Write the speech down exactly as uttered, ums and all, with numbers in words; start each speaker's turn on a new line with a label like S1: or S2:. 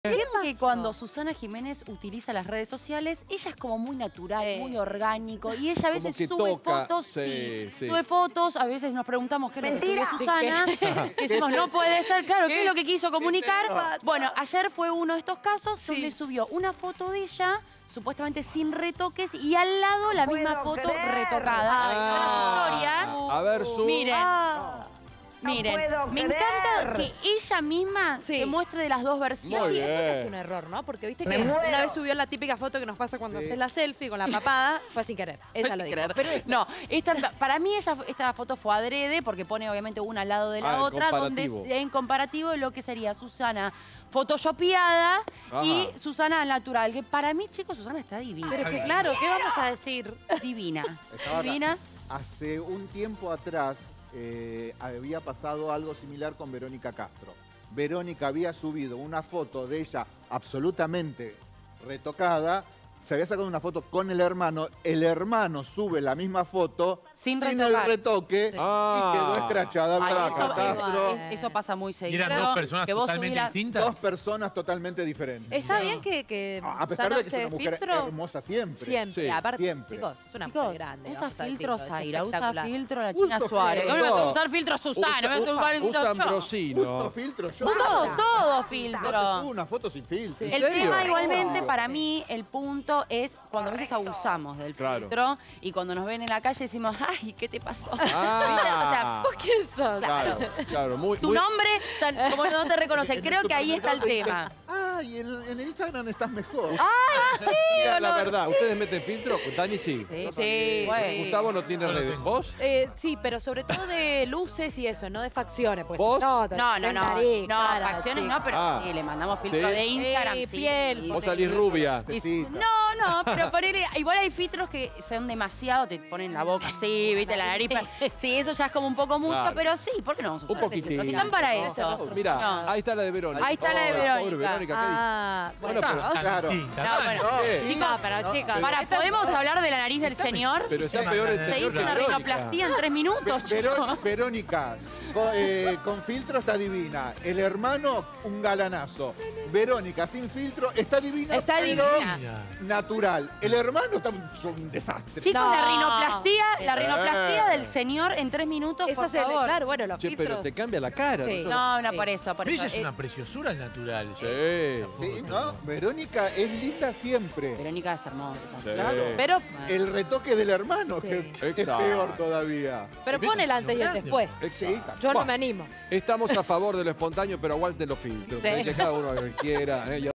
S1: Vieron que cuando Susana Jiménez utiliza las redes sociales, ella es como muy natural,
S2: Sí.
S1: muy orgánico. Y ella a veces
S3: que
S1: sube
S3: toca,
S1: fotos,
S3: sí,
S1: sí,
S3: sí.
S1: sube fotos, a veces nos preguntamos qué es lo que
S2: Mentira.
S1: sube Susana. Que decimos, no puede ser, claro, ¿qué es lo que quiso comunicar? Bueno, ayer fue uno de estos casos
S2: Sí.
S1: donde subió una foto de ella, supuestamente sin retoques, y al lado la misma
S2: puedo
S1: foto
S2: creer.
S1: retocada.
S3: Ah.
S1: En las historias.
S3: A ver, Su.
S1: Miren.
S2: Ah,
S1: Miren,
S2: puedo
S1: me
S2: creer.
S1: encanta que ella misma
S4: Sí.
S1: se muestre de las dos versiones.
S3: Muy
S4: Y esto
S3: bien.
S4: es un error, ¿no? Porque viste
S2: Me
S4: que
S2: muero.
S4: una vez subió la típica foto que nos pasa cuando
S3: Sí.
S4: haces la selfie con la papada, fue sin querer. Ella
S1: Sin
S4: lo dijo.
S1: querer. Pero no, esta, para mí ella, esta foto fue adrede porque pone obviamente una al lado de la
S3: Ah, en
S1: otra, donde
S3: comparativo.
S1: es en comparativo lo que sería Susana photoshopeada y
S3: Ajá.
S1: Susana natural. Que para mí, chicos, Susana está divina.
S4: Pero que claro, ¿qué vamos a decir?
S1: Divina.
S5: Estaba
S1: Divina.
S5: Hace un tiempo atrás eh, había pasado algo similar con Verónica Castro. Verónica había subido una foto de ella absolutamente retocada. Se había sacado una foto con el hermano. El hermano sube la misma foto
S1: Sin
S5: el
S1: retocar.
S5: retoque
S3: Ah.
S5: y quedó escrachada
S1: Ay,
S5: Verónica
S1: eso,
S5: Castro.
S1: eso- eso pasa muy
S6: Y
S1: seguido.
S6: eran dos personas
S1: que vos
S6: totalmente
S1: subís la-
S6: distintas.
S5: Dos personas totalmente diferentes.
S4: Está bien que, que
S5: A pesar
S4: Susana
S5: de que es
S4: use
S5: una mujer
S4: filtro.
S5: hermosa siempre.
S4: Siempre,
S3: Sí,
S4: aparte,
S5: siempre.
S4: chicos, es una
S1: Chicos,
S4: mujer grande.
S1: usa
S4: vamos a
S1: filtros
S4: decirlo, es
S1: Zaira, usa
S4: espectacular.
S1: filtro la
S5: Uso
S1: China Suárez.
S5: filtro.
S1: ¿Cómo no te va a
S3: Todo.
S1: usar filtro Susana?
S3: Usa,
S1: ¿Me vas a usar filtro
S3: usa
S1: yo?
S5: Uso
S3: Ambrosino.
S5: filtro yo.
S1: Usamos todo
S5: No
S1: filtro.
S5: te subo una foto sin filtro.
S3: ¿En
S1: El
S3: serio?
S1: tema igualmente
S5: Obvio.
S1: para mí, el punto es cuando a veces abusamos del
S3: Claro.
S1: filtro y cuando nos ven en la calle decimos, ay, ¿qué te pasó?
S3: Ah.
S1: O sea,
S4: ¿Quién sos?
S3: Claro, claro, muy,
S1: tu
S3: muy-
S1: nombre, tan- como no te reconoce.
S5: En
S1: Creo
S5: el
S1: que ahí está el
S5: supermercado
S1: tema.
S5: dicen, Ay, en, en el Instagram estás mejor.
S3: Diga la verdad, ¿ustedes meten filtro? Dani sí.
S1: Sí,
S4: Sí,
S1: Bueno.
S4: sí.
S3: Gustavo no tiene redes. ¿Vos?
S4: Eh, sí, pero sobre todo de luces y eso, no de facciones. Pues.
S3: ¿Vos?
S1: No, no, no.
S4: nariz,
S1: No,
S4: cara,
S1: facciones
S4: chica.
S1: no, pero
S3: Ah.
S1: sí, le mandamos filtro
S3: Sí.
S1: de Instagram.
S4: Eh,
S1: sí.
S4: piel,
S3: Vos salís rubia.
S1: Y-
S5: Necesita.
S1: no, no, pero ponele, igual hay filtros que son demasiado, te ponen la boca así, viste, la nariz. pa- Sí, eso ya es como un poco mucho,
S3: Claro.
S1: pero sí, ¿por qué no vamos a
S3: Un
S1: usar
S3: poquitín.
S1: filtros? Están para
S4: No.
S1: eso.
S3: Mira,
S1: No.
S3: ahí está la de Verónica.
S1: Ahí está la de
S3: Pobre
S1: Verónica.
S3: Verónica, ¿qué
S4: Ah, bueno,
S3: Bueno, pero-
S5: Claro.
S6: Distinta,
S1: No,
S6: ¿no?
S1: bueno.
S5: No,
S3: ¿Qué?
S5: sí.
S4: chicos, pero
S5: No,
S4: chicos.
S1: Para,
S4: esta-
S1: ¿podemos hablar de la nariz del señor?
S3: Pero está peor el
S1: Se
S3: señor
S1: hizo una
S3: que Verónica.
S1: rinoplastía en tres minutos,
S5: Veró-
S1: chicos.
S5: Verónica, con, eh, con filtro está divina. El hermano, un galanazo. Verónica, sin filtro, está divina,
S4: Está
S5: pero
S4: divina.
S5: natural. El hermano está un, un desastre.
S1: Chicos,
S4: No.
S1: la rinoplastía, la
S3: Eh.
S1: rinoplastía del señor en tres minutos,
S4: Esa
S1: por
S4: se le-
S1: favor.
S4: claro, bueno, los
S3: Che, pero
S4: filtros.
S3: te cambia la cara.
S4: Sí.
S1: No, no,
S4: Sí.
S1: por eso, por
S6: Pero
S1: eso.
S6: ella es
S1: Eh,
S6: una preciosura natural.
S3: Sí.
S5: Sí, ¿no? Verónica es linda siempre.
S1: Verónica es hermosa.
S3: Sí.
S4: Pero,
S5: El retoque del hermano
S4: Sí.
S5: que es
S3: Exacto.
S5: peor todavía.
S4: pero pon el antes y el después.
S5: Sí,
S4: Yo no me animo.
S3: Estamos a favor de lo espontáneo, pero aguanten los filtros.
S4: Sí.
S3: Que cada uno haga lo que quiera. ¿eh? Y